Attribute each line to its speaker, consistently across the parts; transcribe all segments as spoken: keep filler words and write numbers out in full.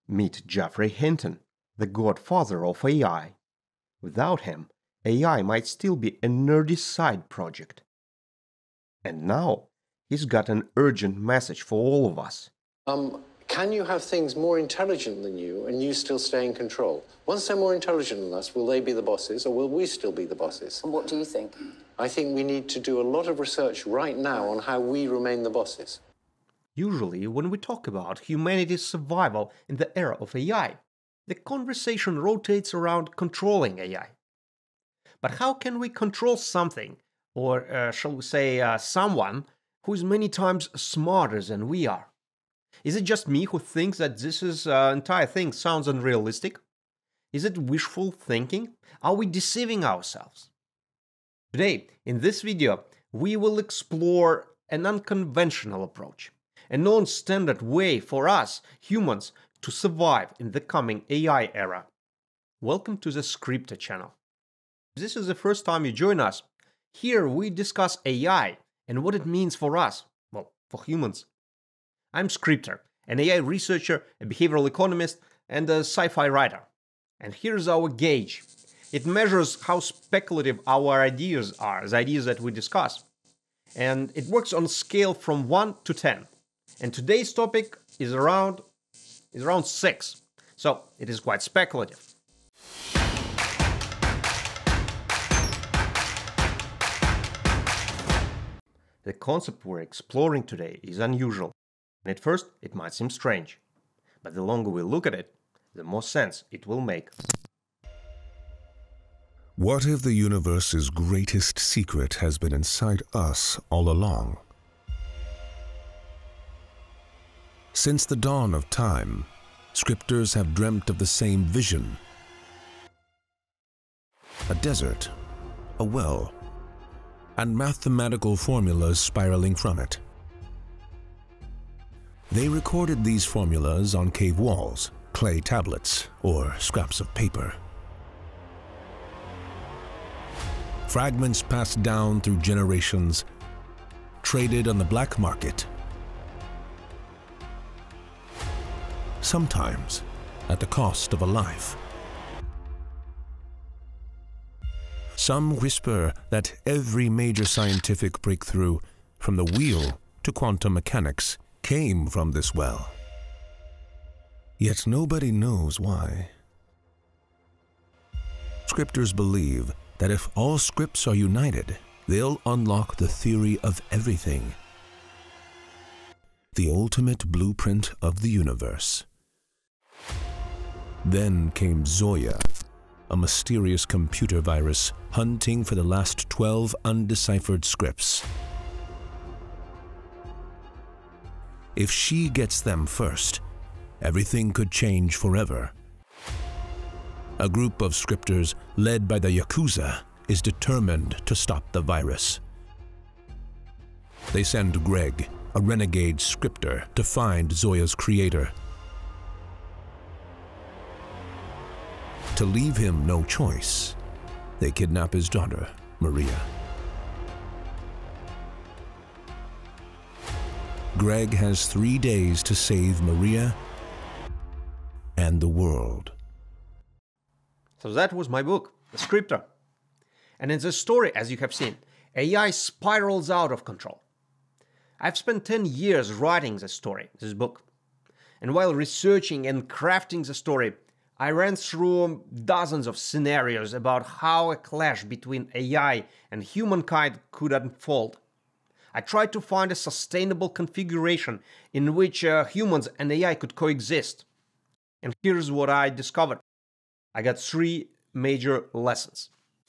Speaker 1: Meet Geoffrey Hinton, the godfather of A I. Without him, A I might still be a nerdy side project. And now, he's got an urgent message for all of us.
Speaker 2: Um, can you have things more intelligent than you and you still stay in control? Once they're more intelligent than us, will they be the bosses or will we still be the bosses?
Speaker 3: And what do you think?
Speaker 2: I think we need to do a lot of research right now on how we remain the bosses.
Speaker 1: Usually, when we talk about humanity's survival in the era of A I, the conversation rotates around controlling A I. But how can we control something, or uh, shall we say uh, someone, who is many times smarter than we are? Is it just me who thinks that this is, uh, entire thing sounds unrealistic? Is it wishful thinking? Are we deceiving ourselves? Today, in this video, we will explore an unconventional approach, a non-standard way for us, humans, to survive in the coming A I era. Welcome to the Scripter channel. If this is the first time you join us, here we discuss A I and what it means for us, well, for humans. I'm Scripter, an A I researcher, a behavioral economist, and a sci-fi writer. And here's our gauge. It measures how speculative our ideas are, the ideas that we discuss. And it works on a scale from one to ten. And today's topic is around, is around six. So it is quite speculative. The concept we're exploring today is unusual. And at first, it might seem strange. But the longer we look at it, the more sense it will make.
Speaker 4: What if the universe's greatest secret has been inside us all along? Since the dawn of time, scripters have dreamt of the same vision. A desert, a well, and mathematical formulas spiraling from it. They recorded these formulas on cave walls, clay tablets, or scraps of paper. Fragments passed down through generations, traded on the black market. Sometimes at the cost of a life. Some whisper that every major scientific breakthrough, from the wheel to quantum mechanics, came from this well. Yet nobody knows why. Scripters believe that if all scripts are united, they'll unlock the theory of everything. The ultimate blueprint of the universe. Then came Zoya, a mysterious computer virus hunting for the last twelve undeciphered scripts. If she gets them first, everything could change forever. A group of scripters led by the Yakuza is determined to stop the virus. They send Greg, a renegade scripter, to find Zoya's creator. To leave him no choice, they kidnap his daughter, Maria. Greg has three days to save Maria and the world.
Speaker 1: So that was my book, The Scripter. And in this story, as you have seen, A I spirals out of control. I've spent ten years writing this story, this book. And while researching and crafting the story, I ran through dozens of scenarios about how a clash between A I and humankind could unfold. I tried to find a sustainable configuration in which uh, humans and A I could coexist. And here's what I discovered. I got three major lessons.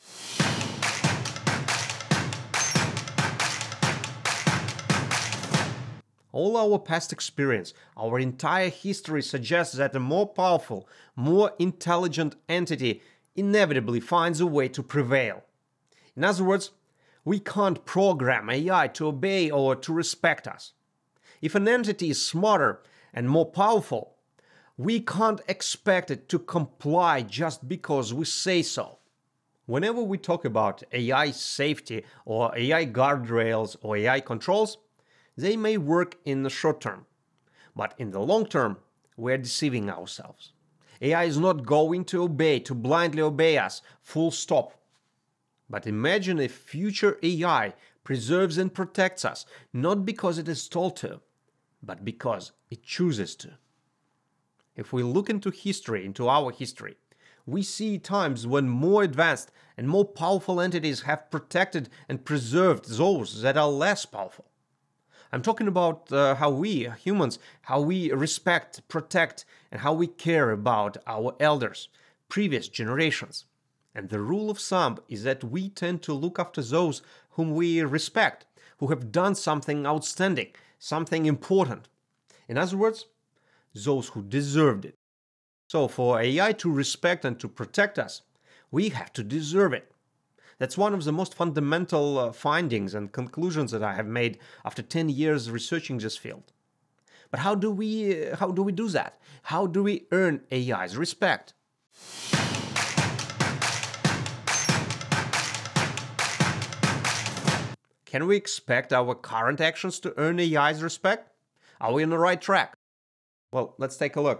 Speaker 1: All our past experience, our entire history suggests that a more powerful, more intelligent entity inevitably finds a way to prevail. In other words, we can't program A I to obey or to respect us. If an entity is smarter and more powerful, we can't expect it to comply just because we say so. Whenever we talk about A I safety or A I guardrails or A I controls, they may work in the short term. But in the long term, we're deceiving ourselves. A I is not going to obey, to blindly obey us, full stop. But imagine if future A I preserves and protects us, not because it is told to, but because it chooses to. If we look into history, into our history, we see times when more advanced and more powerful entities have protected and preserved those that are less powerful. I'm talking about uh, how we, humans, how we respect, protect, and how we care about our elders, previous generations. And the rule of thumb is that we tend to look after those whom we respect, who have done something outstanding, something important. In other words, those who deserved it. So for A I to respect and to protect us, we have to deserve it. That's one of the most fundamental uh, findings and conclusions that I have made after ten years researching this field. But how do we, uh, how do we do that? How do we earn A I's respect? Can we expect our current actions to earn A I's respect? Are we on the right track? Well, let's take a look.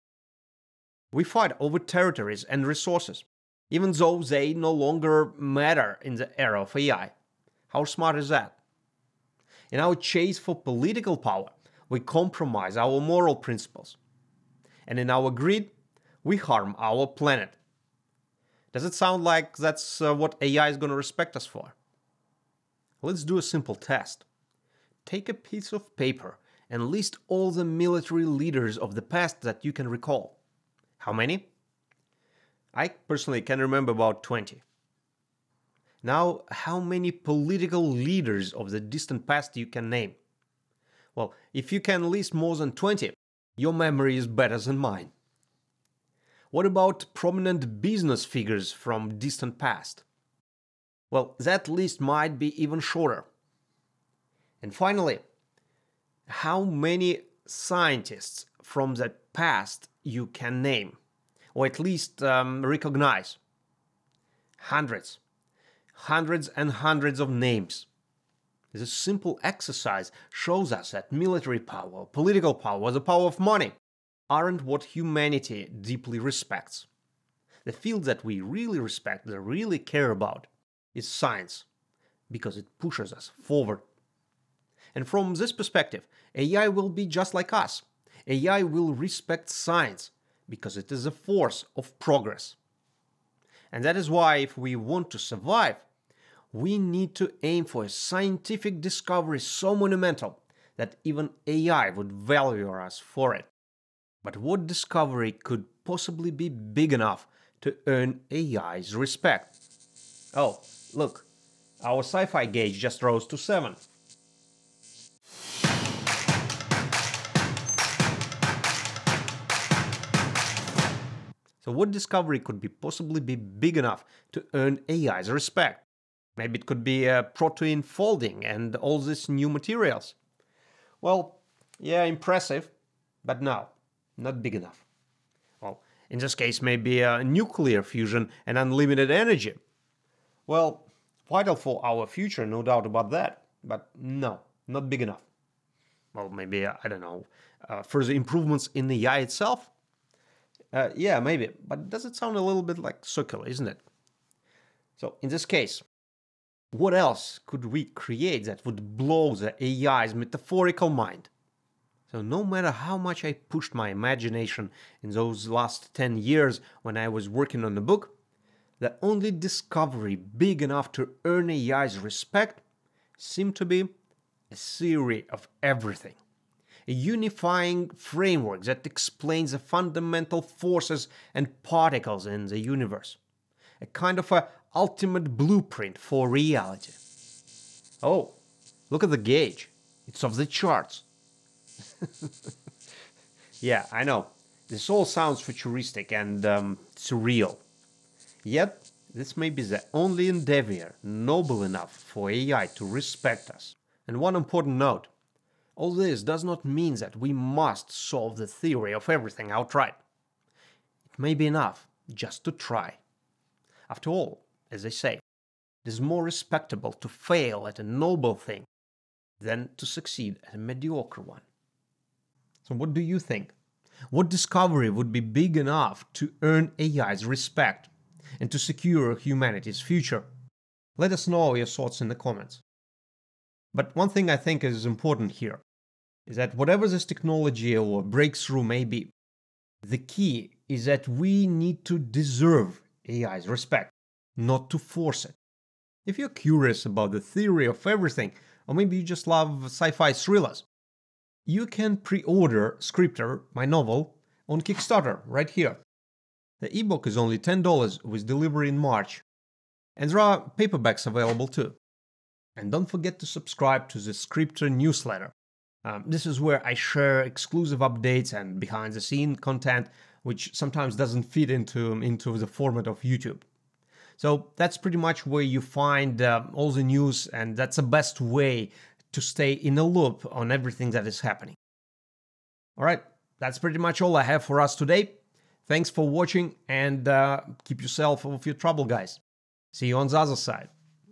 Speaker 1: We fight over territories and resources, even though they no longer matter in the era of A I. How smart is that? In our chase for political power, we compromise our moral principles. And in our greed, we harm our planet. Does it sound like that's uh, what A I is going to respect us for? Let's do a simple test. Take a piece of paper and list all the military leaders of the past that you can recall. How many? I personally can remember about twenty. Now, how many political leaders of the distant past you can name? Well, if you can list more than twenty, your memory is better than mine. What about prominent business figures from distant past? Well, that list might be even shorter. And finally, how many scientists from the past you can name, or at least um, recognize? Hundreds. Hundreds and hundreds of names. This simple exercise shows us that military power, political power, the power of money aren't what humanity deeply respects. The field that we really respect, that really care about, is science, because it pushes us forward. And from this perspective, A I will be just like us. A I will respect science, because it is a force of progress. And that is why, if we want to survive, we need to aim for a scientific discovery so monumental that even A I would value us for it. But what discovery could possibly be big enough to earn A I's respect? Oh, look, our sci-fi gauge just rose to seven. So what discovery could be possibly be big enough to earn A I's respect? Maybe it could be uh, protein folding and all these new materials. Well, yeah, impressive, but no, not big enough. Well, in this case, maybe uh, nuclear fusion and unlimited energy. Well, vital for our future, no doubt about that, but no, not big enough. Well, maybe, uh, I don't know, uh, further improvements in the A I itself? Uh, yeah, maybe, but does it sound a little bit like circular, isn't it? So, in this case, what else could we create that would blow the A I's metaphorical mind? So no matter how much I pushed my imagination in those last ten years when I was working on the book, the only discovery big enough to earn A I's respect seemed to be a theory of everything. A unifying framework that explains the fundamental forces and particles in the universe. A kind of a ultimate blueprint for reality. Oh, look at the gauge. It's off the charts. Yeah, I know. This all sounds futuristic and um, surreal. Yet, this may be the only endeavor noble enough for A I to respect us. And one important note. All this does not mean that we must solve the theory of everything outright. It may be enough just to try. After all, as they say, it is more respectable to fail at a noble thing than to succeed at a mediocre one. So what do you think? What discovery would be big enough to earn A I's respect and to secure humanity's future? Let us know your thoughts in the comments. But one thing I think is important here is that whatever this technology or breakthrough may be, the key is that we need to deserve A I's respect, not to force it. If you're curious about the theory of everything, or maybe you just love sci-fi thrillers, you can pre-order Scriptor, my novel, on Kickstarter right here. The ebook is only ten dollars with delivery in March, and there are paperbacks available too. And don't forget to subscribe to the Scriptor newsletter. Um, this is where I share exclusive updates and behind-the-scene content, which sometimes doesn't fit into, into the format of YouTube. So that's pretty much where you find uh, all the news, and that's the best way to stay in a loop on everything that is happening. All right, that's pretty much all I have for us today. Thanks for watching, and uh, keep yourself off your trouble, guys. See you on the other side.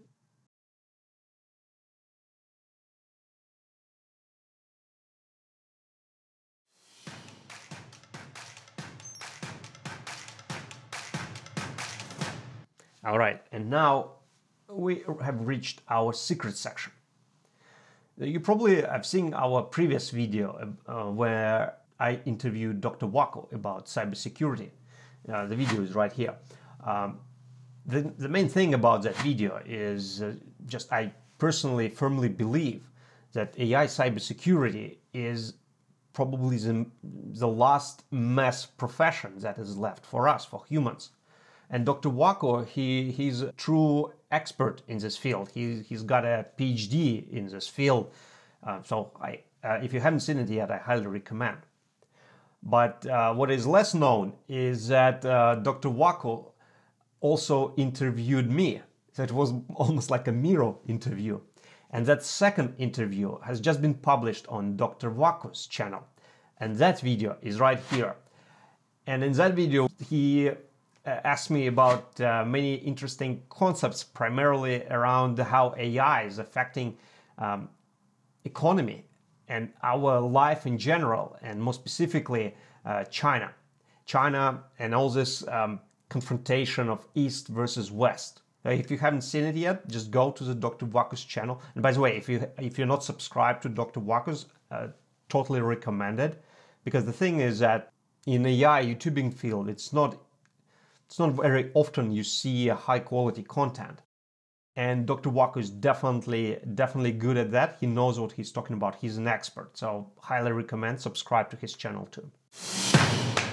Speaker 1: All right, and now we have reached our secret section. You probably have seen our previous video uh, where I interviewed Doctor Wacko about cybersecurity. Uh, the video is right here. Um, the, the main thing about that video is uh, just I personally firmly believe that A I cybersecurity is probably the, the last mass profession that is left for us, for humans. And Doctor Wacko, he, he's a true expert in this field. He, he's got a P H D in this field. Uh, so I, uh, if you haven't seen it yet, I highly recommend. But uh, what is less known is that uh, Doctor Wacko also interviewed me. So it was almost like a mirror interview. And that second interview has just been published on Doctor Wacko's channel. And that video is right here. And in that video, he Uh, asked me about uh, many interesting concepts, primarily around how A I is affecting um, economy and our life in general, and more specifically uh, China. China and all this um, confrontation of East versus West. Uh, if you haven't seen it yet, just go to the Doctor Wacko's channel. And by the way, if you if you're not subscribed to Doctor Wacko's, uh, totally recommend it, because the thing is that in A I YouTubing field, it's not It's not very often you see a high quality content. And Doctor Wacko is definitely, definitely good at that. He knows what he's talking about. He's an expert. So highly recommend subscribe to his channel too.